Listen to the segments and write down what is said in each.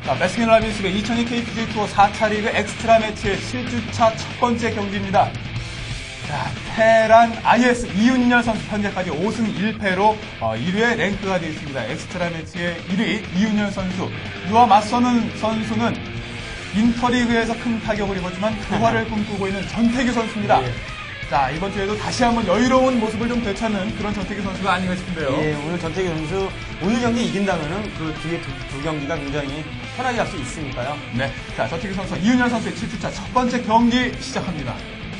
자, 베스킨 라빈스의 2002 KPGA 투어 4차 리그 엑스트라 매치의 7주차 첫 번째 경기입니다. 자, 테란 IS 이윤열 선수 현재까지 5승 1패로 1위에 랭크가 되어 있습니다. 엑스트라 매치의 1위 이윤열 선수. 이와 맞서는 선수는 인터리그에서 큰 타격을 입었지만 부활을 꿈꾸고 있는 전태규 선수입니다. 예. 자, 이번 주에도 다시 한번 여유로운 모습을 좀 되찾는 그런 전태규 선수가 아닌가 싶은데요. 예, 오늘 전태규 선수 오늘 경기 이긴다면은 그 뒤에 두 경기가 굉장히 편하게 갈 수 있으니까요. 네. 자, 전태규 선수, 이윤열 선수의 7주차 첫 번째 경기 시작합니다.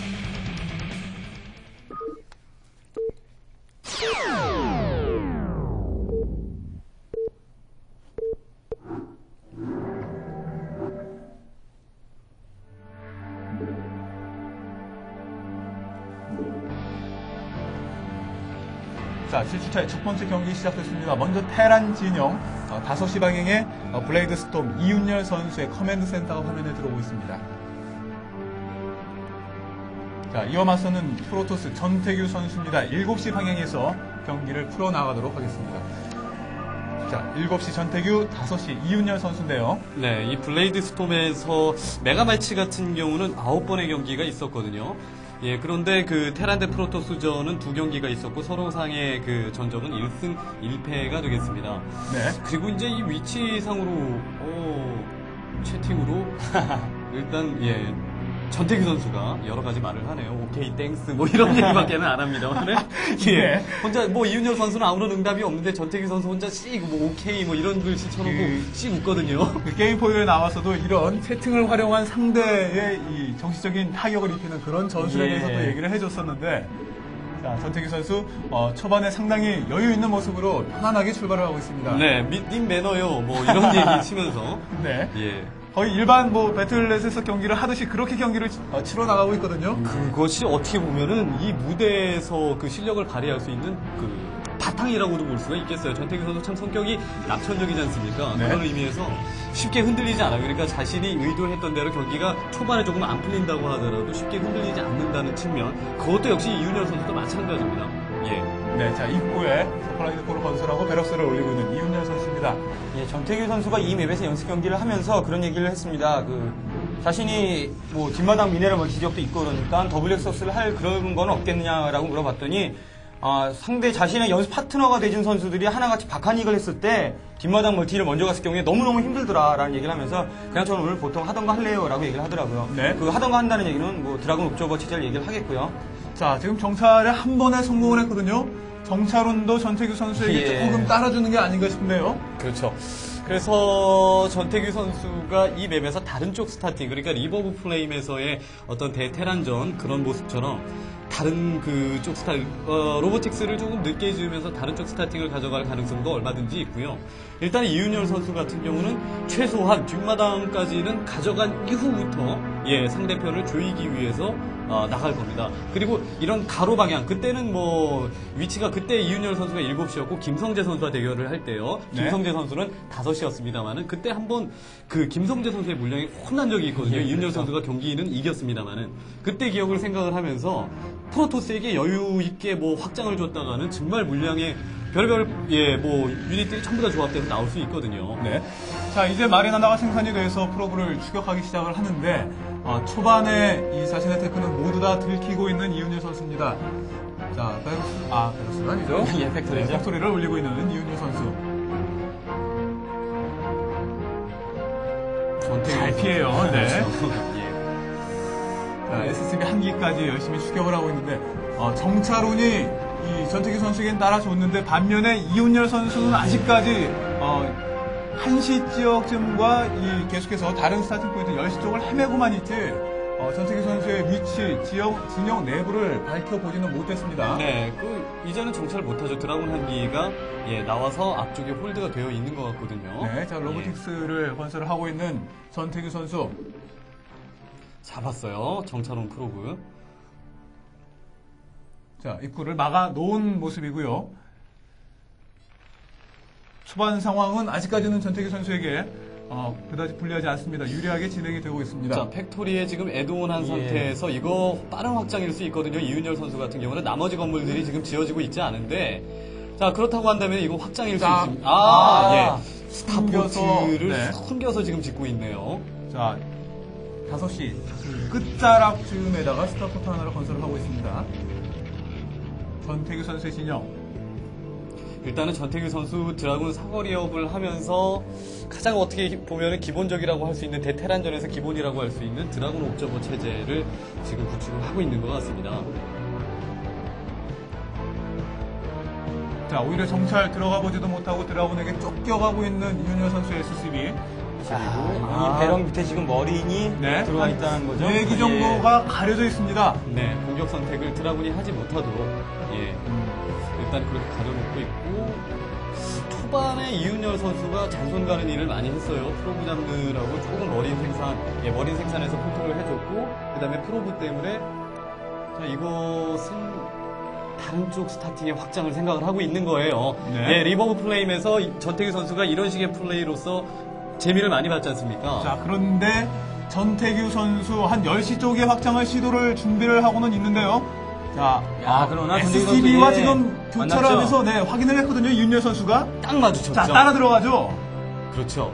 자, 7주차의 첫 번째 경기 시작됐습니다. 먼저 테란 진영 5시 방향에 블레이드 스톰 이윤열 선수의 커맨드 센터가 화면에 들어오고 있습니다. 자, 이어 맞서는 프로토스 전태규 선수입니다. 7시 방향에서 경기를 풀어나가도록 하겠습니다. 자, 7시 전태규, 5시 이윤열 선수인데요. 네, 이 블레이드 스톰에서 메가매치 같은 경우는 9번의 경기가 있었거든요. 예, 그런데 그 테란 대 프로토스전은 2경기가 있었고 서로 상의 그 전적은 1승 1패가 되겠습니다. 네. 그리고 이제 이 위치상으로 채팅으로 일단 예. 전태규 선수가 여러 가지 말을 하네요. 오케이, 땡스, 뭐 이런 얘기밖에는 안 합니다. 예. 네. 혼자, 뭐, 이윤열 선수는 아무런 응답이 없는데 전태규 선수 혼자 씩, 뭐, 오케이, 뭐 이런 글씨 쳐놓고 씩 웃거든요. 그 게임 포유에 나와서도 이런 채팅을 활용한 상대의 이 정치적인 타격을 입히는 그런 전술에 예. 대해서도 얘기를 해줬었는데, 자, 전태규 선수, 초반에 상당히 여유 있는 모습으로 편안하게 출발을 하고 있습니다. 네, 님 매너요, 뭐 이런 얘기 치면서. 네. 예. 거의 일반 뭐 배틀넷에서 경기를 하듯이 그렇게 경기를 치러 나가고 있거든요. 그것이 어떻게 보면은 이 무대에서 그 실력을 발휘할 수 있는 그 바탕이라고도 볼 수가 있겠어요. 전태규 선수 참 성격이 낙천적이지 않습니까? 네. 그런 의미에서 쉽게 흔들리지 않아요. 그러니까 자신이 의도했던 대로 경기가 초반에 조금 안 풀린다고 하더라도 쉽게 흔들리지 않는다는 측면. 그것도 역시 이윤열 선수도 마찬가지입니다. 예. 네, 자, 입구에 서플라이드 포를 건설하고 베럭스를 올리고 있는 이윤열 선수입니다. 예, 전태규 선수가 이 맵에서 연습 경기를 하면서 그런 얘기를 했습니다. 자신이 뭐 뒷마당 미네랄 멀티 지역도 있고 그러니까 더블 엑서스를 할 그런 건 없겠느냐라고 물어봤더니 상대 자신의 연습 파트너가 되준 선수들이 하나같이 박한익을 했을 때 뒷마당 멀티를 먼저 갔을 경우에 너무너무 힘들더라라는 얘기를 하면서 그냥 저는 오늘 보통 하던 거 할래요라고 얘기를 하더라고요. 네. 그 하던 거 한다는 얘기는 뭐 드라곤 옵저버 체제를 얘기를 하겠고요. 자, 지금 정찰에 한 번에 성공을 했거든요. 정찰운도 전태규 선수에게 예. 조금 따라주는 게 아닌가 싶은데요. 그렇죠. 그래서 전태규 선수가 이 맵에서 다른 쪽 스타팅, 그러니까 리버 오브 플레임에서의 어떤 대테란전 그런 모습처럼 다른 그쪽 로보틱스를 조금 늦게 지으면서 다른 쪽 스타팅을 가져갈 가능성도 얼마든지 있고요. 일단 이윤열 선수 같은 경우는 최소한 뒷마당까지는 가져간 이후부터 상대편을 조이기 위해서 나갈 겁니다. 그리고 이런 가로 방향, 그때는 뭐 위치가 그때 이윤열 선수가 7시였고 김성재 선수와 대결을 할 때요. 네. 김성재 선수는 5시였습니다만은 그때 한번 그 김성재 선수의 물량이 혼난 적이 있거든요. 이윤열 선수가 경기는 이겼습니다만은 그때 기억을 생각을 하면서 프로토스에게 여유 있게 뭐 확장을 줬다가는 정말 물량의 별별 뭐 유닛들이 전부 다 조합돼서 나올 수 있거든요. 네. 자, 이제 마리나나가 생산이 돼서 프로브를 추격하기 시작을 하는데 초반에 이 자신의 테크는 모두 다 들키고 있는 이윤열 선수입니다. 자, 베럭스가 아니죠? 예, 팩토리죠. 네, 팩토리를 올리고 있는 이윤열 선수. 잘 피해요. 네. 자, SCB 한 기까지 열심히 추격을 하고 있는데 정찰운이 이 전태규 선수에겐 따라줬는데 반면에 이윤열 선수는 아직까지 1시 지역쯤과 이 계속해서 다른 스타팅 포인트 10시 쪽을 헤매고만 있지 전태규 선수의 위치, 진영 내부를 밝혀보지는 못했습니다. 네, 이제는 정찰을 못하죠. 드라곤 한기가 나와서 앞쪽에 홀드가 되어 있는 것 같거든요. 네, 자, 로보틱스를 건설을 하고 있는 전태규 선수. 잡았어요. 정찰원 프로브. 자, 입구를 막아 놓은 모습이고요. 초반 상황은 아직까지는 전태규 선수에게 그다지 불리하지 않습니다. 유리하게 진행이 되고 있습니다. 자, 팩토리에 지금 애드온한 상태에서 이거 빠른 확장일 수 있거든요. 이윤열 선수 같은 경우는 나머지 건물들이 지금 지어지고 있지 않은데 자, 그렇다고 한다면 이거 확장일 수 있습니다. 스타포트를 네. 숨겨서 지금 짓고 있네요. 자, 5시 끝자락쯤에다가 스타포트 하나를 건설을 하고 있습니다. 전태규 선수의 진영. 일단은 전태규 선수 드라군 사거리업을 하면서 가장 어떻게 보면 기본적이라고 할 수 있는 대테란전에서 기본이라고 할 수 있는 드라군 옵저버 체제를 지금 구축을 하고 있는 것 같습니다. 자, 오히려 정찰 들어가 보지도 못하고 드라군에게 쫓겨가고 있는 이윤열 선수의 SCB. 이 배럭 밑에 지금 머린이 네. 들어와 있다는 거죠. 4기 정도가 가려져 있습니다. 네, 공격 선택을 드라군이 하지 못하도록 일단 그렇게 가려놓고 있고 초반에 이윤열 선수가 장손 가는 일을 많이 했어요. 프로브 잡느라고 조금 머린 생산에서 컨트롤을 해줬고 그 다음에 프로브 때문에 자, 이것은 다른 쪽 스타팅의 확장을 생각을 하고 있는 거예요. 네. 리버브 플레임에서 전태규 선수가 이런 식의 플레이로서 재미를 많이 받지 않습니까? 자, 그런데 전태규 선수 한 10시 쪽에 확장을 시도를 준비를 하고는 있는데요. 자, 그러나 전태규 SCB와 선수의 지금 교차를 만났죠? 하면서 확인을 했거든요. 이윤열 선수가. 딱 마주쳤죠. 자, 따라 들어가죠. 그렇죠.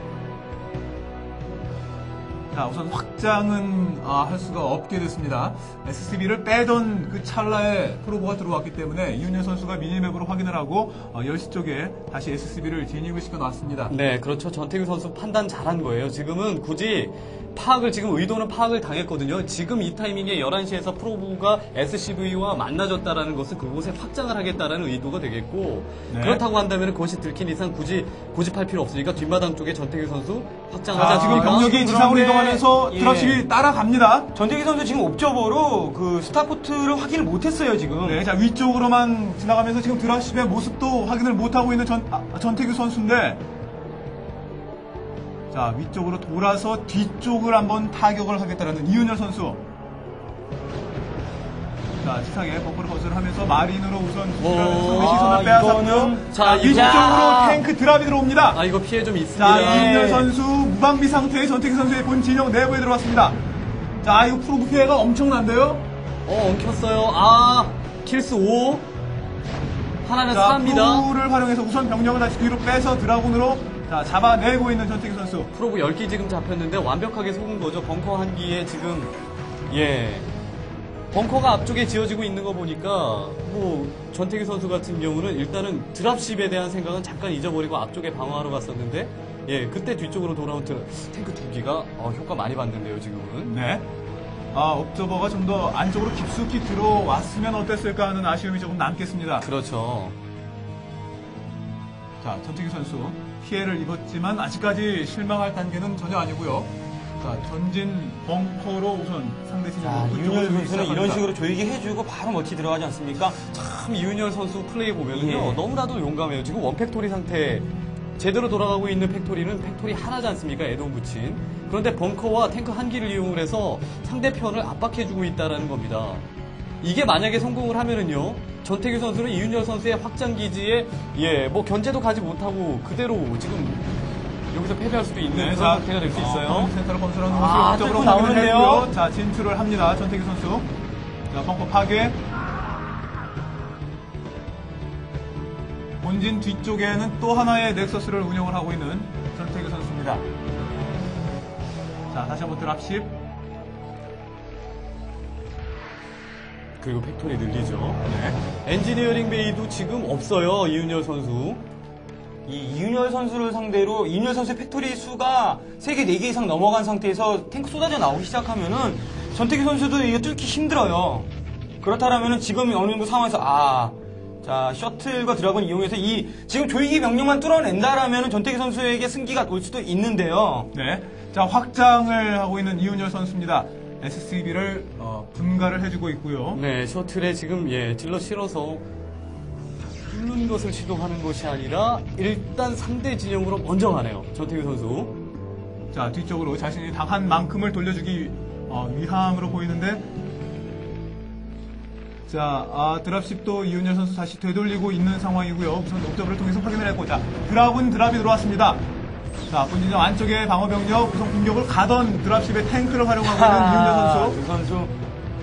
자, 우선 확장은 할 수가 없게 됐습니다. SCB를 빼던 그 찰나에 프로보가 들어왔기 때문에 이윤열 선수가 미니맵으로 확인을 하고 10시 쪽에 다시 SCB를 진입을 시켜놨습니다. 네, 그렇죠. 전태규 선수 판단 잘한 거예요. 지금은 굳이 의도는 파악을 당했거든요. 지금 이 타이밍에 11시에서 프로브가 SCV와 만나졌다라는 것은 그곳에 확장을 하겠다라는 의도가 되겠고, 네. 그렇다고 한다면 그것이 들킨 이상 굳이 고집할 필요 없으니까 뒷마당 쪽에 전태규 선수 확장하지 자, 지금 않습니까? 병력이 지상으로 그런데, 이동하면서 예. 드랍십이 따라갑니다. 전태기 선수 지금 옵저버로 그 스타포트를 확인을 못했어요 지금. 네, 자, 위쪽으로만 지나가면서 지금 드랍십의 모습도 확인을 못하고 있는 전태규 선수인데, 자, 위쪽으로 돌아서 뒤쪽을 한번 타격을 하겠다라는 이윤열 선수. 자, 지상에 벙커를 건설하면서 마린으로 우선 상대 시선을 빼앗았고요. 자, 위쪽으로 탱크 드랍이 들어옵니다. 이거 피해 좀 있습니다. 자, 이윤열 선수 무방비 상태의 전태규 선수의 본 진영 내부에 들어왔습니다. 자, 이거 프로브 피해가 엄청난데요? 엉켰어요. 킬스 5. 하나는 자, 살합니다. 프로브를 활용해서 우선 병력을 다시 뒤로 빼서 드라군으로 자, 잡아내고 있는 전태규 선수. 프로브 10기 지금 잡혔는데 완벽하게 속은 거죠. 벙커 한 기에 지금 벙커가 앞쪽에 지어지고 있는 거 보니까 전태규 선수 같은 경우는 일단은 드랍십에 대한 생각은 잠깐 잊어버리고 앞쪽에 방어하러 갔었는데 그때 뒤쪽으로 돌아온 탱크 2기가 효과 많이 받는데요 지금은. 네. 옵저버가 좀 더 안쪽으로 깊숙이 들어왔으면 어땠을까 하는 아쉬움이 조금 남겠습니다. 그렇죠. 자, 전태규 선수 피해를 입었지만 아직까지 실망할 단계는 전혀 아니고요. 자, 전진 벙커로 우선 상대 자, 진영으로 이윤열 선수는 이런 식으로 조이기 해주고 바로 멀티 들어가지 않습니까? 참 이윤열 선수 플레이 보면은요 예. 너무나도 용감해요. 지금 원팩토리 상태 제대로 돌아가고 있는 팩토리는 팩토리 하나지 않습니까? 애동 붙인. 그런데 벙커와 탱크 한 기를 이용을 해서 상대편을 압박해주고 있다는 겁니다. 이게 만약에 성공을 하면은요 전태규 선수는 이윤열 선수의 확장 기지에 견제도 가지 못하고 그대로 지금 여기서 패배할 수도 있는 그런 상태가 될 수 있어요. 센터를 건설하는 모습을 뚫고 목적으로 나오는데요. 확인을 했고요. 자, 진출을 합니다. 전태규 선수. 자, 벙커 파괴. 본진 뒤쪽에는 또 하나의 넥서스를 운영을 하고 있는 전태규 선수입니다. 자, 다시 한번 드랍십. 그리고 팩토리 늘리죠. 엔지니어링 베이도 지금 없어요. 이윤열 선수. 이 이윤열 선수를 상대로 이윤열 선수의 팩토리 수가 3개, 4개 이상 넘어간 상태에서 탱크 쏟아져 나오기 시작하면은 전태규 선수도 이거 뚫기 힘들어요. 그렇다면은 지금 어느 정도 상황에서 자, 셔틀과 드라곤 이용해서 지금 조이기 병력만 뚫어낸다라면은 전태규 선수에게 승기가 올 수도 있는데요. 네. 자, 확장을 하고 있는 이윤열 선수입니다. SCB를 분가를 해주고 있고요. 네, 셔틀에 지금 질러 실어서 뚫는 것을 시도하는 것이 아니라 일단 상대 진영으로 먼저 가네요. 전태규 선수. 자, 뒤쪽으로 자신이 당한 만큼을 돌려주기 위함으로 보이는데, 자, 드랍십도 이윤열 선수 다시 되돌리고 있는 상황이고요. 우선 옵저버를 통해서 확인을 했고, 자, 드랍이 들어왔습니다. 자, 본진영 안쪽에 방어병력 우선 공격을 가던 드랍십의 탱크를 활용하고 있는 이윤열 선수. 그 선수.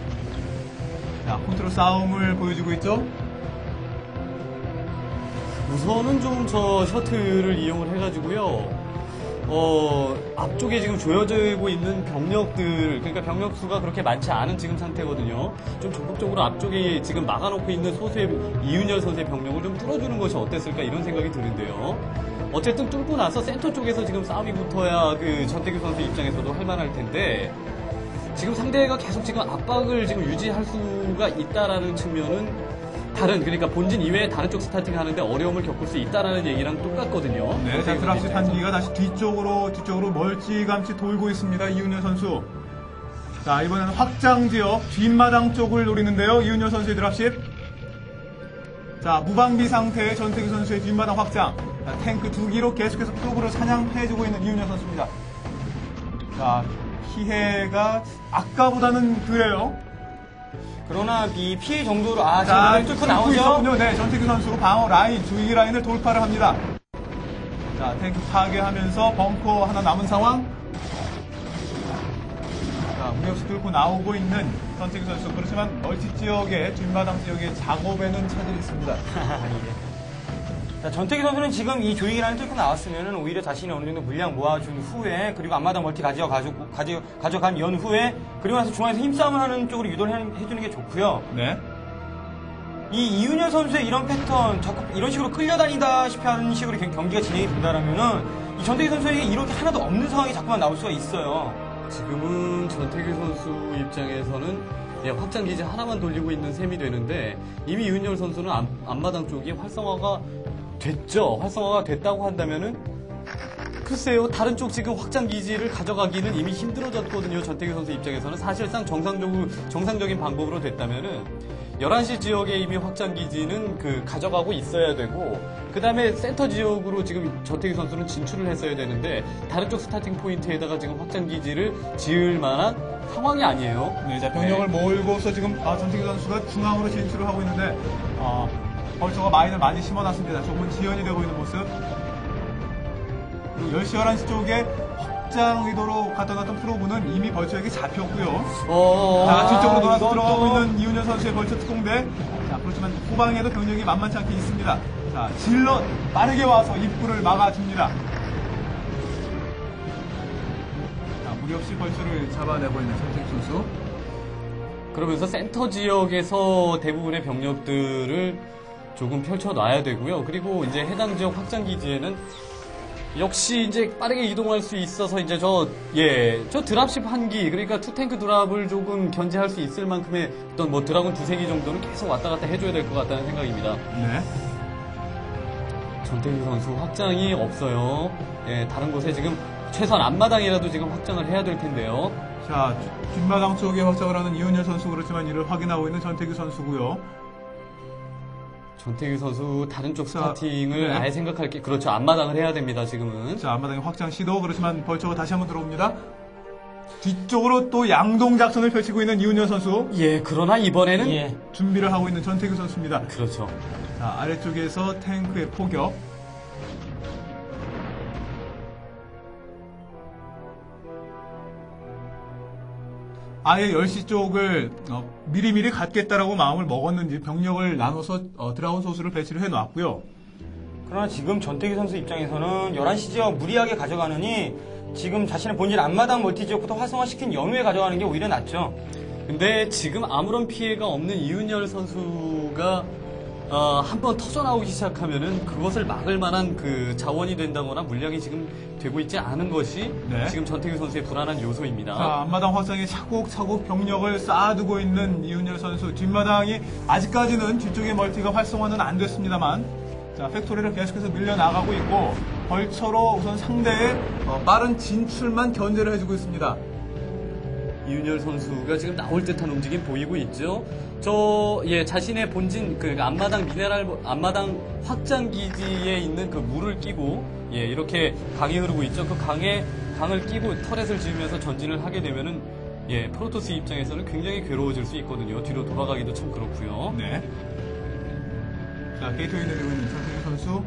자, 컨트롤 싸움을 보여주고 있죠. 우선은 좀 저 셔틀을 이용을 해가지고요. 앞쪽에 지금 조여지고 있는 병력들, 그러니까 병력 수가 그렇게 많지 않은 지금 상태거든요. 좀 적극적으로 앞쪽에 지금 막아놓고 있는 소수의 이윤열 선수의 병력을 좀 뚫어주는 것이 어땠을까 이런 생각이 드는데요. 어쨌든 뚫고 나서 센터 쪽에서 지금 싸움이 붙어야 그 전태규 선수 입장에서도 할 만할 텐데, 지금 상대가 계속 지금 압박을 지금 유지할 수가 있다라는 측면은 그러니까 본진 이외에 다른 쪽 스타팅 하는데 어려움을 겪을 수 있다라는 얘기랑 똑같거든요. 네, 자, 드랍십 한기가 다시 뒤쪽으로 멀찌감치 돌고 있습니다. 이윤열 선수. 자, 이번에는 확장 지역 뒷마당 쪽을 노리는데요. 이윤열 선수의 드랍십. 자, 무방비 상태의 전태규 선수의 뒷마당 확장. 자, 탱크 2기로 계속해서 프로브를 사냥해주고 있는 이윤열 선수입니다. 자, 피해가 아까보다는 그래요. 그러나 이 피해 정도로 자, 지금 뚫고 나오죠. 있었군요. 네, 전태규 선수 방어 라인, 주의 라인을 돌파를 합니다. 자, 탱크 파괴하면서 벙커 하나 남은 상황. 자, 무역시 뚫고 나오고 있는 전태규 선수. 그렇지만 멀티 지역의 뒷마당 지역의 작업에는 차질이 있습니다. 자, 전태기 선수는 지금 이 조이기란을 뚫고 나왔으면 오히려 자신이 어느 정도 물량 모아준 후에, 그리고 앞마당 멀티 가져간 연후에, 그리고 나서 중앙에서 힘싸움을 하는 쪽으로 유도를 해주는 게 좋고요. 네. 이 이윤열 선수의 이런 패턴, 자꾸 이런 식으로 끌려다니다시피 하는 식으로 경기가 진행이 된다라면은 이 전태기 선수에게 이런 게 하나도 없는 상황이 자꾸만 나올 수가 있어요. 지금은 전태규 선수 입장에서는 확장기지 하나만 돌리고 있는 셈이 되는데, 이미 이윤열 선수는 앞마당 쪽이 활성화가 됐죠. 활성화가 됐다고 한다면은 글쎄요, 다른 쪽 지금 확장기지를 가져가기는 이미 힘들어졌거든요. 전태규 선수 입장에서는 사실상 정상적인 방법으로 됐다면은 11시 지역에 이미 확장기지는 가져가고 있어야 되고, 그 다음에 센터 지역으로 지금 전태규 선수는 진출을 했어야 되는데, 다른 쪽 스타팅 포인트에다가 지금 확장기지를 지을 만한 상황이 아니에요. 네, 자, 병력을 몰고서 지금 전태규 선수가 중앙으로 진출을 하고 있는데, 벌처가 마인을 많이 심어놨습니다. 조금은 지연이 되고 있는 모습. 그리고 10시, 11시 쪽에 확장 의도로 갔다 놨던 프로브는 이미 벌처에게 잡혔고요. 자, 뒤쪽으로 돌아서 들어가고 있는 이윤열 선수의 벌처 특공대. 자, 그렇지만 후방에도 병력이 만만치 않게 있습니다. 자, 질럿 빠르게 와서 입구를 막아줍니다. 자, 무리 없이 벌처를 잡아내고 있는 전태규 선수. 그러면서 센터 지역에서 대부분의 병력들을 조금 펼쳐놔야 되고요. 그리고 이제 해당 지역 확장기지에는 역시 이제 빠르게 이동할 수 있어서 이제 저 드랍십 한기, 그러니까 투탱크 드랍을 조금 견제할 수 있을 만큼의 어떤 드라군 2-3기 정도는 계속 왔다 갔다 해줘야 될 것 같다는 생각입니다. 네. 전태규 선수 확장이 없어요. 다른 곳에 지금 최소한 앞마당이라도 지금 확장을 해야 될 텐데요. 자, 뒷마당 쪽에 확장을 하는 이윤열 선수, 그렇지만 이를 확인하고 있는 전태규 선수고요. 전태규 선수 다른 쪽 스타팅을 네. 아예 생각할 게, 그렇죠. 앞마당을 해야 됩니다, 지금은. 자, 앞마당에 확장 시도. 그렇지만 벌처가 다시 한번 들어옵니다. 뒤쪽으로 또 양동 작전을 펼치고 있는 이윤열 선수. 그러나 이번에는 준비를 하고 있는 전태규 선수입니다. 그렇죠. 자, 아래쪽에서 탱크의 포격. 아예 10시 쪽을 미리미리 갖겠다라고 마음을 먹었는지 병력을 나눠서 드라운 소수를 배치를 해놨고요. 그러나 지금 전태규 선수 입장에서는 11시 지역 무리하게 가져가느니 지금 자신의 본질 앞마당 멀티 지역부터 활성화시킨 연후에 가져가는 게 오히려 낫죠. 근데 지금 아무런 피해가 없는 이윤열 선수가 한번 터져나오기 시작하면은 그것을 막을 만한 자원이 된다거나 물량이 지금 되고 있지 않은 것이 지금 전태규 선수의 불안한 요소입니다. 자, 앞마당 확장에 차곡차곡 병력을 쌓아두고 있는 이윤열 선수. 뒷마당이 아직까지는 뒤쪽의 멀티가 활성화는 안 됐습니다만, 자, 팩토리를 계속해서 밀려나가고 있고, 벌처로 우선 상대의 빠른 진출만 견제를 해주고 있습니다. 이윤열 선수가 지금 나올 듯한 움직임 보이고 있죠. 자신의 본진, 앞마당 확장 기지에 있는 물을 끼고, 이렇게 강이 흐르고 있죠. 강을 끼고 터렛을 지으면서 전진을 하게 되면은, 프로토스 입장에서는 굉장히 괴로워질 수 있거든요. 뒤로 돌아가기도 참 그렇고요. 네. 자, 게이트웨이 내리고 있는 전태규 선수.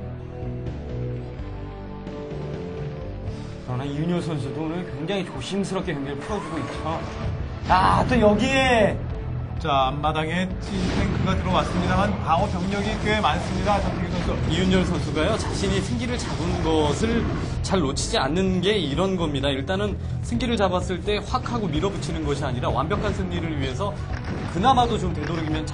그러나 이윤열 선수도 오늘 굉장히 조심스럽게 경기를 풀어주고 있죠. 또 여기에 자, 앞마당에 탱크 게이트가 들어왔습니다만 방어 병력이 꽤 많습니다. 전태규 선수. 이윤열 선수가요, 자신이 승기를 잡은 것을 잘 놓치지 않는 게 이런 겁니다. 일단은 승기를 잡았을 때 확 하고 밀어붙이는 것이 아니라 완벽한 승리를 위해서 그나마도 좀 되도록이면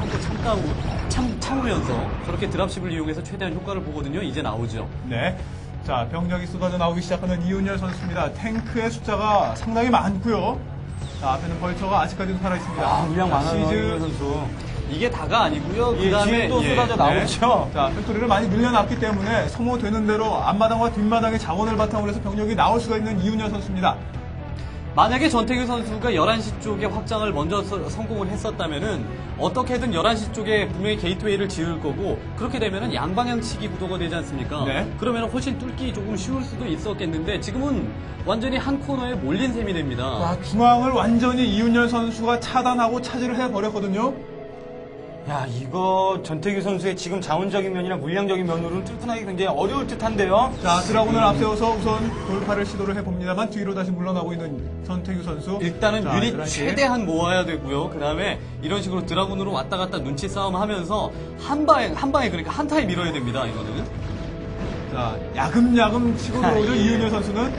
참으면서 저렇게 드랍십을 이용해서 최대한 효과를 보거든요. 이제 나오죠. 네. 자, 병력이 쏟아져 나오기 시작하는 이윤열 선수입니다. 탱크의 숫자가 상당히 많고요. 자, 앞에는 벌처가 아직까지도 살아있습니다. 아, 물량 많아요, 시즈 이윤열 선수. 이게 다가 아니고요. 예, 그다음에 뒤에 또 쏟아져 나오죠. 자, 팩토리를 많이 늘려놨기 때문에 소모되는 대로 앞마당과 뒷마당의 자원을 바탕으로 해서 병력이 나올 수가 있는 이윤열 선수입니다. 만약에 전태규 선수가 11시 쪽에 확장을 먼저 성공을 했었다면은 어떻게든 11시 쪽에 분명히 게이트웨이를 지을 거고 그렇게 되면은 양방향치기 구도가 되지 않습니까? 네. 그러면 훨씬 뚫기 조금 쉬울 수도 있었겠는데 지금은 완전히 한 코너에 몰린 셈이 됩니다. 자, 중앙을 완전히 이윤열 선수가 차단하고 차지를 해버렸거든요. 야, 이거 전태규 선수의 지금 자원적인 면이나 물량적인 면으로는 뚫고나기 굉장히 어려울 듯한데요. 자, 드라군을 앞세워서 우선 돌파를 시도를 해봅니다만 뒤로 다시 물러나고 있는 전태규 선수. 일단은 자, 유닛 11시. 최대한 모아야 되고요. 그 다음에 이런 식으로 드라군으로 왔다 갔다 눈치 싸움 하면서 한 방에 그러니까 한타에 밀어야 됩니다. 이거는. 자, 야금야금 치고 들어오죠, 예. 이윤열 선수는.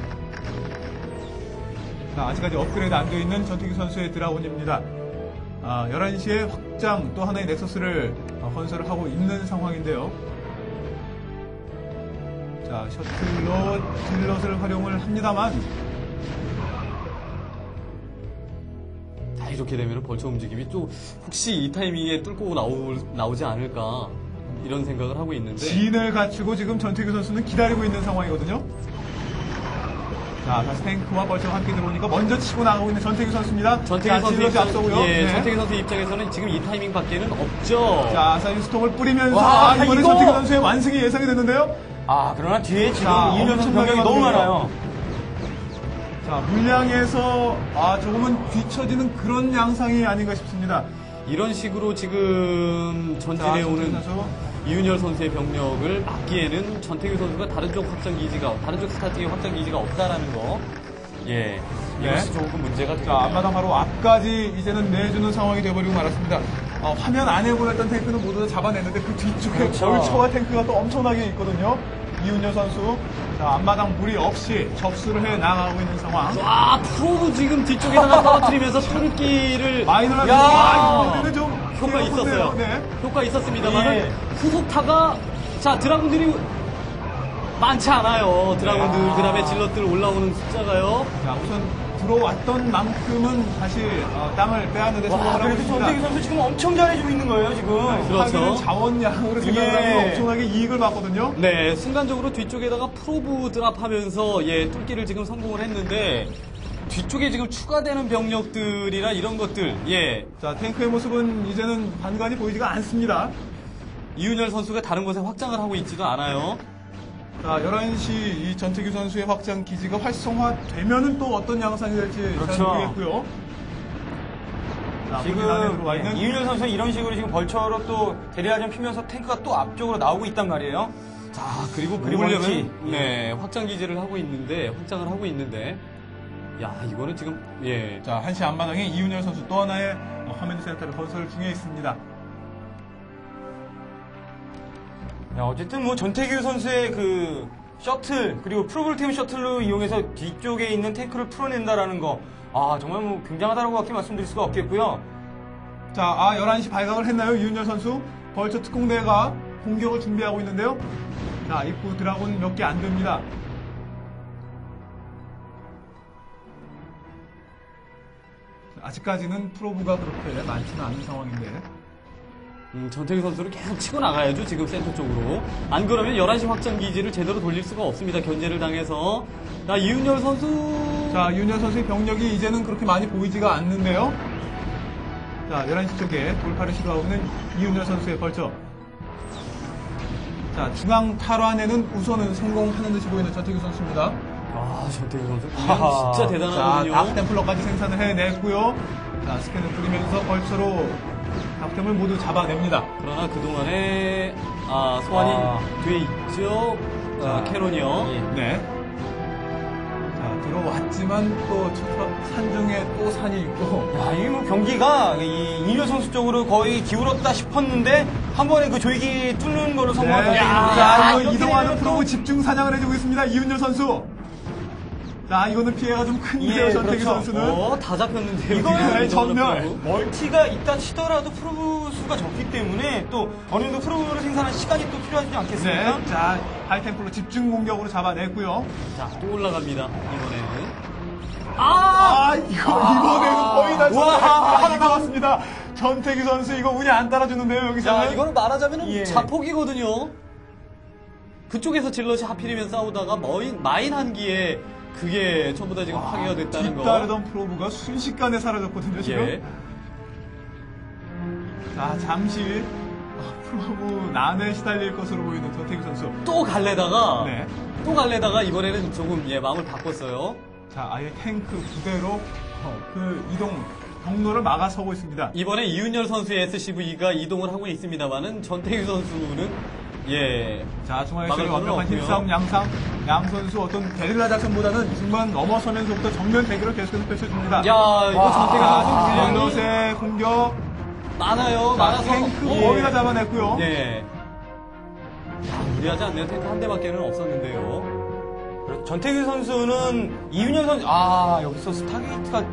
자, 아직까지 업그레이드 안 되어 있는 전태규 선수의 드라군입니다. 11시에 확장 또 하나의 넥서스를 건설을 하고 있는 상황인데요. 자, 셔틀로 딜럿을 활용을 합니다만. 자, 이렇게 되면 벌처 움직임이 또 혹시 이 타이밍에 뚫고 나오지 않을까 이런 생각을 하고 있는데 진을 갖추고 지금 전태규 선수는 기다리고 있는 상황이거든요. 자, 다시 탱크와 벌처가 함께 들어오니까 먼저 치고 나가고 있는 전태규 선수입니다. 전태규 자, 선수 딜럿이 앞서고요. 예, 네. 전태규 선수 입장에서는 지금 이 타이밍 밖에는 없죠. 자, 사이언스톰을 뿌리면서 와, 이번에 이거! 전태규 선수의 완승이 예상이 됐는데요. 아, 그러나 뒤에 지금 자, 이윤열 선수 엄청나게 병력이 너무 많은데요. 많아요. 자, 물량에서 조금은 뒤처지는 그런 양상이 아닌가 싶습니다. 이런 식으로 지금 전진해 자, 오는 전태규 선수. 이윤열 선수의 병력을 막기에는 전태규 선수가 다른 쪽 스타팅의 확장 기지가 없다라는 거. 예. 이것이 조금 문제가 자, 되네요. 앞마당 바로 앞까지 이제는 내주는 상황이 되어버리고 말았습니다. 화면 안에 보냈던 탱크는 모두 다 잡아냈는데 그 뒤쪽에 그렇죠. 벌처와 탱크가 또 엄청나게 있거든요. 이윤열 선수. 자, 앞마당 무리 없이 접수를 해 나가고 있는 상황. 와, 프로도 지금 뒤쪽에다가 떨어뜨리면서 뚫기를 마이너를 야! 이번에는 좀 효과 있었어요. 네. 효과 있었습니다만 예. 후속타가 자 드라군들이 많지 않아요. 드라군들 그다음에 질럿들 올라오는 숫자가요. 자, 우선 들어왔던 만큼은 다시 땅을 빼앗는데 와, 성공을 하고 그래도 전태규 있습니다. 선수 지금 엄청 잘해주고 있는 거예요, 지금. 그렇죠. 하기는 자원량으로 생각을 예. 하면 엄청나게 이익을 받거든요. 네, 순간적으로 뒤쪽에다가 프로브 드랍하면서 예 뚫기를 지금 성공을 했는데 뒤쪽에 지금 추가되는 병력들이나 이런 것들 예 자, 탱크의 모습은 이제는 반관이 보이지가 않습니다. 이윤열 선수가 다른 곳에 확장을 하고 있지도 않아요. 자, 11시 이 전태규 선수의 확장 기지가 활성화되면은 또 어떤 양상이 될지 잘 그렇죠. 모르겠고요. 자, 본진 안에 들어와 있는 이윤열 선수는 이런 식으로 지금 벌처로 또 대리하전 피면서 탱크가 또 앞쪽으로 나오고 있단 말이에요. 자 그리고 그리고는 그러려면 네 확장 기지를 하고 있는데 확장을 하고 있는데 야 이거는 지금 예 자, 한시 앞마당에 이윤열 선수 또 하나의 커맨드 센터를 건설 중에 있습니다. 야, 어쨌든 뭐 전태규 선수의 그 셔틀 그리고 프로볼템 셔틀로 이용해서 뒤쪽에 있는 탱크를 풀어낸다라는 거, 정말 뭐 굉장하다라고밖에 말씀드릴 수가 없겠고요. 자, 11시 발각을 했나요? 이윤열 선수. 벌처 특공대가 공격을 준비하고 있는데요. 자, 입구 드라군 몇 개 안 됩니다. 아직까지는 프로브가 그렇게 많지는 않은 상황인데. 전태규 선수를 계속 치고 나가야죠 지금 센터 쪽으로 안 그러면 11시 확장 기지를 제대로 돌릴 수가 없습니다. 견제를 당해서 자 이윤열 선수 자, 이윤열 선수의 병력이 이제는 그렇게 많이 보이지가 않는데요. 자, 11시 쪽에 돌파를 시도하고 있는 이윤열 선수의 벌처. 자, 중앙 탈환에는 우선은 성공하는 듯이 보이는 전태규 선수입니다. 전태규 선수 하하. 진짜 자, 대단하거든요. 다크템플러까지 생산을 해냈고요. 자, 스캔을 뿌리면서 벌처로 다크템을 모두 잡아냅니다. 그러나 그동안에 소환이 돼 있죠. 캐논이요. 예. 네. 자, 들어왔지 하지만 또 산중에 또 산이 있고. 야, 이 뭐 경기가 이윤열 선수 쪽으로 거의 기울었다 싶었는데 한 번에 그 조이기 뚫는 거로 성공한 네. 선수입니다. 자, 이거 이렇게 이동하는 되면 프로브 또- 집중 사냥을 해주고 있습니다. 이윤열 선수. 자, 이거는 피해가 좀 큰데요, 예, 전태기 그렇죠. 선수는. 다 잡혔는데요. 이거는 지금 전멸. 멀티가 있다 치더라도 프로브 수가 적기 때문에 또 어느 정도 프로브를 생산할 시간이 또 필요하지 않겠습니까? 네. 자, 하이템플로 집중 공격으로 잡아냈고요. 자, 또 올라갑니다. 이번에는. 이번에는 거의 다 와, 하나 남았습니다. 전태기 선수 이거 운이 안 따라주는데요, 여기서. 자, 이거는 말하자면 예. 자폭이거든요. 그쪽에서 질럿이 하필이면 싸우다가 마인 한기에 그게 전부 다 지금 파괴가 됐다는 거. 뒤따르던 프로브가 순식간에 사라졌거든요, 지금. 예. 자, 잠시 프로브 난에 시달릴 것으로 보이는 전태기 선수. 또 갈래다가 네. 또 갈래다가 이번에는 조금 마음을 바꿨어요. 자, 아예 탱크 부대로 그 이동 경로를 막아서고 있습니다. 이번에 이윤열 선수의 SCV가 이동을 하고 있습니다만은 전태규 선수는 자, 중앙에 막을 수는 완벽한 없고요. 힘싸움 양 선수 어떤 게릴라 작전보다는 중반 넘어서면서부터 정면 대결을 계속해서 펼쳐줍니다. 야 이거 전태규 선수 분량이 의 공격. 많아요. 자, 많아서 탱크 거의 다 잡아냈고요. 네. 야, 무리하지 않네요. 탱크 한 대밖에는 없었는데요. 전태규 선수는 이윤열 선수 여기서 스타게이트가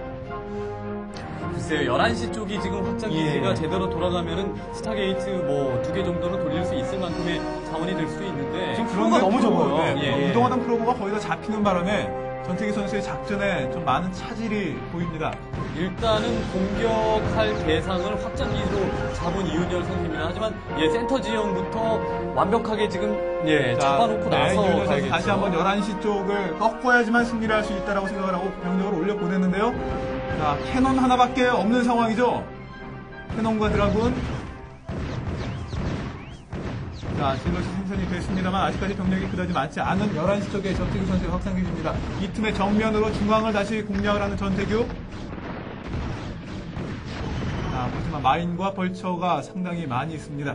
글쎄요, 11시 쪽이 지금 확장 기지가 예. 제대로 돌아가면은 스타게이트 뭐 2개 정도는 돌릴 수 있을 만큼의 자원이 될 수도 있는데 지금 그런데 프로가 너무 적어요. 네, 예. 이동하던 프로브가 거의 다 잡히는 바람에 전태기 선수의 작전에 좀 많은 차질이 보입니다. 일단은 공격할 대상을 확장 기지로 잡은 이윤열 선수입니다. 하지만 센터 지형부터 완벽하게 지금 잡아놓고 나서 이윤열 선수 가야겠죠. 다시 한번 11시 쪽을 꺾어야지만 승리를 할 수 있다고 생각을 하고 병력을 올려보냈는데요. 자, 캐논 하나밖에 없는 상황이죠. 캐논과 드라군. 자, 질럿이 생산이 됐습니다만 아직까지 병력이 그다지 많지 않은 11시 쪽의 전태규 선수의 확장기지입니다. 이 틈의 정면으로 중앙을 다시 공략을 하는 전태규. 자, 하지만 마인과 벌처가 상당히 많이 있습니다.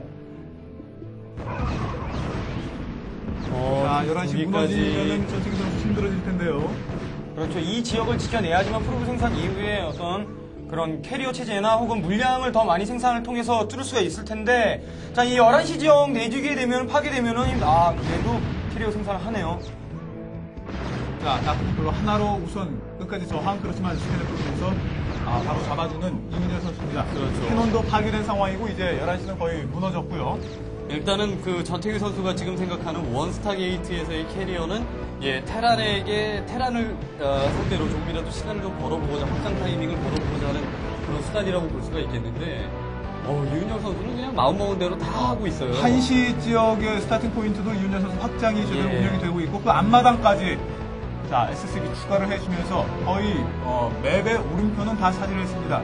자, 11시 무너지면은 전태규 선수 힘들어질 텐데요. 그렇죠. 이 지역을 지켜내야지만 프로브 생산 이후에 어떤 그런 캐리어 체제나 혹은 물량을 더 많이 생산을 통해서 뚫을 수가 있을 텐데, 자, 이 11시 지역 내주게 되면, 파괴되면은, 그래도 캐리어 생산을 하네요. 자, 다크로 하나로 우선 끝까지 저항, 그렇지만 스캔을 끌면서 바로 잡아주는 이민현 선수입니다. 그렇죠. 캐논도 파괴된 상황이고, 이제 11시는 거의 무너졌고요. 일단은 그 전태규 선수가 지금 생각하는 원스타 게이트에서의 캐리어는 테란을 상대로 조금이라도 시간을 좀 벌어보고자, 확장 타이밍을 벌어보고자 하는 그런 수단이라고 볼 수가 있겠는데, 이윤열 선수는 그냥 마음먹은 대로 다 하고 있어요. 한시 지역의 스타팅 포인트도 이윤현 선수 확장이 제대로 예. 운영이 되고 있고, 그 앞마당까지 자, SCB 추가를 해주면서 거의 맵의 오른편은 다 차지했습니다.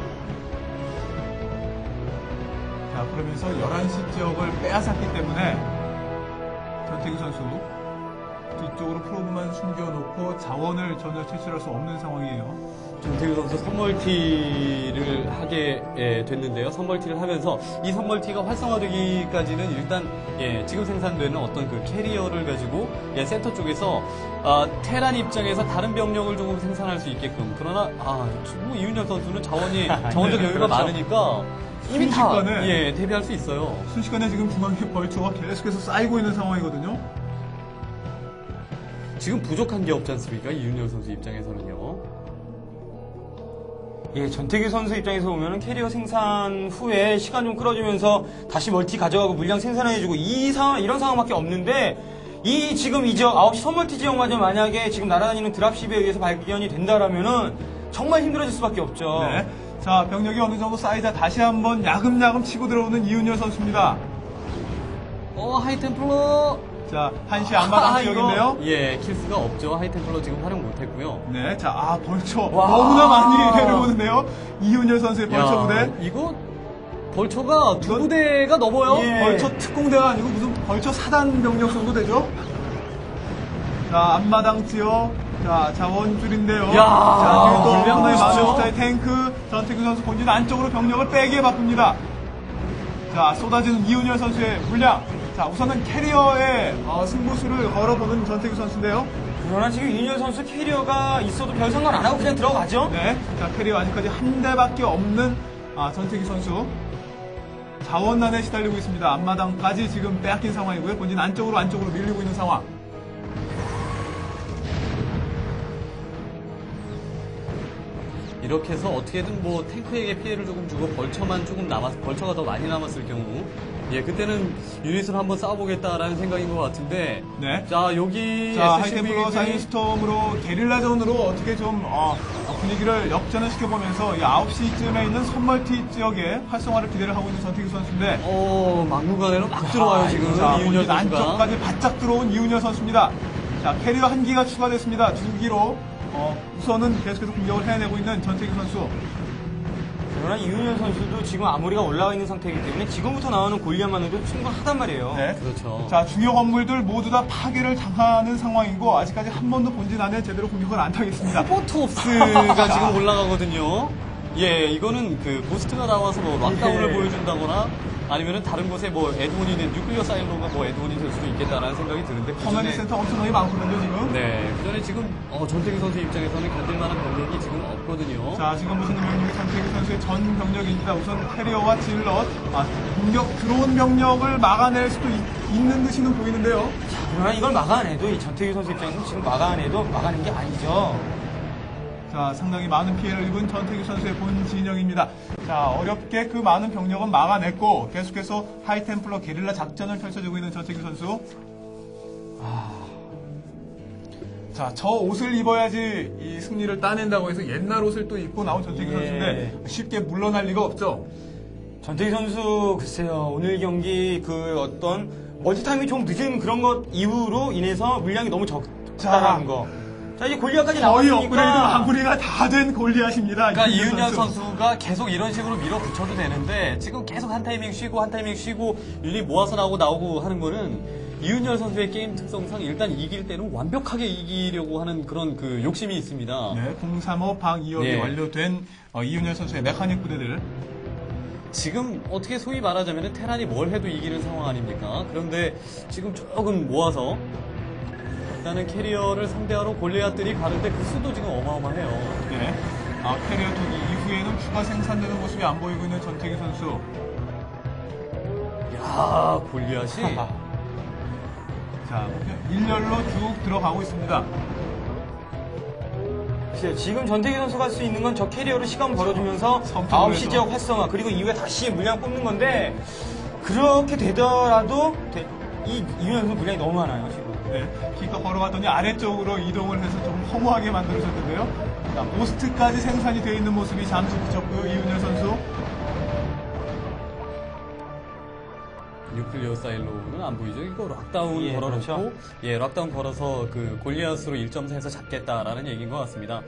자, 그러면서 11시 지역을 빼앗았기 때문에 전태규 선수 뒤쪽으로 프로브만 숨겨놓고 자원을 전혀 채취할 수 없는 상황이에요. 전태규 선수 선멀티를 하게 됐는데요. 선멀티를 하면서 이 선멀티가 활성화되기까지는 일단 지금 생산되는 어떤 그 캐리어를 가지고 센터 쪽에서 테란 입장에서 다른 병력을 조금 생산할 수 있게끔. 그러나 뭐 이윤열 선수는 자원적 여유가 그렇죠. 많으니까 이미 다 순식간에 대비할 수 있어요. 순식간에 지금 중앙에 벌초가 계속해서 쌓이고 있는 상황이거든요. 지금 부족한 게 없지 않습니까? 이윤열 선수 입장에서는요. 전태규 선수 입장에서 보면은 캐리어 생산 후에 시간 좀 끌어주면서 다시 멀티 가져가고 물량 생산해주고 이런 상황밖에 없는데, 지금 이 지역 9시 선멀티 지역마저 만약에 지금 날아다니는 드랍십에 의해서 발견이 된다라면은 정말 힘들어질 수밖에 없죠. 네. 자, 병력이 어느 정도 쌓이자 다시 한번 야금야금 치고 들어오는 이윤열 선수입니다. 하이템플러! 자, 한시 앞마당 지역인데요. 킬수가 없죠. 하이템플러 지금 활용 못했고요. 네, 자, 벌초 너무나 많이 내려오는데요. 이윤열 선수의 벌초 부대. 이거 벌초가 두 부대가 넘어요. 벌초 특공대가 아니고 무슨 벌초 사단 병력 정도 되죠? 자, 앞마당 지역. 자, 자원줄인데요. 자, 그리고 또 물량 하나의 보십시오. 마스터의 탱크. 전태규 선수 본진 안쪽으로 병력을 빼기에 바쁩니다. 자, 쏟아지는 이윤열 선수의 물량. 자, 우선은 캐리어의 승부수를 걸어보는 전태규 선수인데요. 그러나 지금 이윤열 선수 캐리어가 있어도 별 상관 안 하고 그냥 들어가죠? 네. 자, 캐리어 아직까지 한 대밖에 없는 전태기 선수. 자원난에 시달리고 있습니다. 앞마당까지 지금 빼앗긴 상황이고요. 본진 안쪽으로 밀리고 있는 상황. 이렇게 해서 어떻게든 뭐 탱크에게 피해를 조금 주고 벌처가 더 많이 남았을 경우, 예, 그때는 유닛을 한번 싸워보겠다라는 생각인 것 같은데. 네. 자, 여기 자, SCV 하이템플러 사이언스톰으로 게릴라전으로 어떻게 좀 분위기를 역전을 시켜보면서 이 9시쯤에 있는 선멀티 지역에 활성화를 기대를 하고 있는 전태규 선수인데, 막무가내로 막 들어와요 지금 이윤열 선수가. 안쪽까지 바짝 들어온 이윤열 선수입니다. 자, 캐리어 한 기가 추가됐습니다. 2기로 우선은 계속해서 공격을 해내고 있는 전태규 선수. 그러나 이윤열 선수도 지금 아무리가 올라와 있는 상태이기 때문에 지금부터 나오는 골리앗만으로도 충분하단 말이에요. 네. 그렇죠. 자, 중요 건물들 모두 다 파괴를 당하는 상황이고 아직까지 한 번도 본진 안에 제대로 공격을 안 당했습니다. 포트옵스가 지금 올라가거든요. 예, 이거는 그 고스트가 나와서 뭐 락다운을 보여준다거나 아니면은 다른 곳에 뭐 에드온이 된 뉴클리어 사일로가 뭐 에드온이 될 수도 있겠다라는 생각이 드는데 커맨드 센터 엄청나게 많거든요 지금. 네, 그 전에 지금 전태규 선수 입장에서는 견딜만한 병력이 지금 없거든요. 자, 지금 보시는 병력이 전태규 선수의 전 병력입니다. 우선 캐리어와 질럿, 공격 들어온 병력을 막아낼 수도 있는 듯이는 보이는데요. 그러나 이걸 막아내도 이 전태규 선수 입장에서는 지금 막아내도 막아낸 게 아니죠. 자, 상당히 많은 피해를 입은 전태규 선수의 본 진영입니다. 자, 어렵게 그 많은 병력은 막아냈고 계속해서 하이템플러 게릴라 작전을 펼쳐주고 있는 전태규 선수. 자, 저 옷을 입어야지 이 승리를 따낸다고 해서 옛날 옷을 또 입고 나온 전태규 선수인데 쉽게 물러날 리가 없죠. 전태규 선수 글쎄요, 오늘 경기 그 어떤 멀티타임이 좀 늦은 그런 것 이후로 인해서 물량이 너무 적다라는 거. 자, 이제 골리앗까지 거의 나왔으니까 업그레이드 마무리가 다 된 골리앗입니다. 그러니까 이윤열 선수가 계속 이런 식으로 밀어붙여도 되는데 지금 계속 한 타이밍 쉬고 유닛 모아서 나오고 하는 거는 이윤열 선수의 게임 특성상 일단 이길 때는 완벽하게 이기려고 하는 그런 그 욕심이 있습니다. 네, 035 방 2역이 네. 완료된 이윤열 선수의 메카닉 부대들. 지금 어떻게 소위 말하자면 테란이 뭘 해도 이기는 상황 아닙니까? 그런데 지금 조금 모아서 일단은 캐리어를 상대하러 골리앗들이 가는데 그 수도 지금 어마어마해요. 네. 캐리어 투기 이후에는 추가 생산되는 모습이 안 보이고 있는 전태규 선수. 야, 골리앗이 자, 일렬로 쭉 들어가고 있습니다. 글쎄요, 지금 전태규 선수가 할 수 있는 건 저 캐리어로 시간 벌어주면서 성적으로 9시 해서. 지역 활성화 그리고 이후에 다시 물량 뽑는 건데 그렇게 되더라도 이 이윤열 선수 물량이 너무 많아요 지금. 네, 기껏 걸어갔더니 아래쪽으로 이동을 해서 좀 허무하게 만들어졌는데요. 자, 모스트까지 생산이 되어 있는 모습이 잠시 그쳤고요, 이윤열 선수. 뉴클리어 사일로는 안 보이죠? 이거 락다운 예, 걸어놓고, 그렇죠. 예, 락다운 걸어서 그 골리앗으로 1.4에서 잡겠다라는 얘기인 것 같습니다.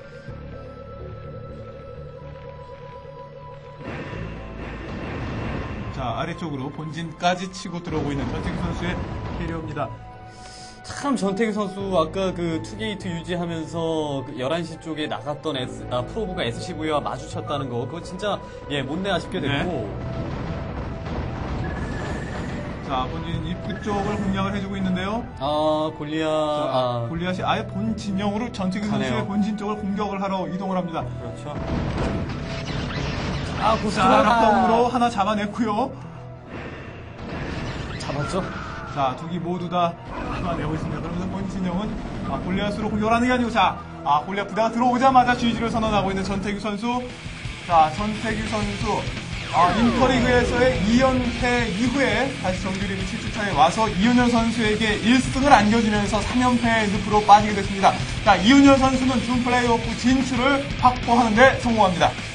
자, 아래쪽으로 본진까지 치고 들어오고 있는 전태규 선수의 캐리어입니다. 참 전태규 선수 아까 그 투게이트 유지하면서 그 11시 쪽에 나갔던 프로브가 SCV와 마주쳤다는 거 그거 진짜 예 못내 아쉽게 됐고 자, 본진 입구 쪽을 공략을 해주고 있는데요. 골리앗 골리앗이 아예 본 진영으로 전태규 가네요. 선수의 본진 쪽을 공격을 하러 이동을 합니다. 그렇죠. 자, 락다운으로 하나 잡아냈고요. 잡았죠? 자, 두 기 모두 다 잡아내고 있습니다. 그러면서 본 진영은 골리앗으로 공격을 하는 게 아니고 골리앗 부대가 들어오자마자 GG를 선언하고 있는 전태규 선수. 자, 전태규 선수 인터리그에서의 2연패 이후에 다시 정규리그 7주차에 와서 이윤열 선수에게 1승을 안겨주면서 3연패의 늪으로 빠지게 됐습니다. 자, 이윤열 선수는 준 플레이오프 진출을 확보하는 데 성공합니다.